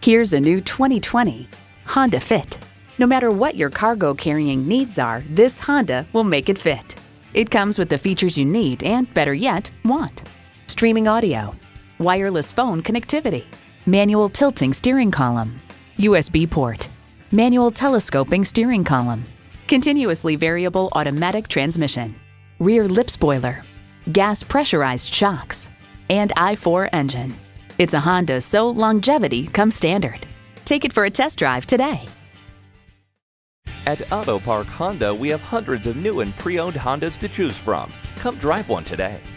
Here's a new 2020 Honda Fit. No matter what your cargo carrying needs are, this Honda will make it fit. It comes with the features you need and, better yet, want. Streaming audio, wireless phone connectivity, manual tilting steering column, USB port, manual telescoping steering column, continuously variable automatic transmission, rear lip spoiler, gas pressurized shocks, and i4 engine. It's a Honda, so longevity comes standard. Take it for a test drive today. At Autopark Honda, we have hundreds of new and pre-owned Hondas to choose from. Come drive one today.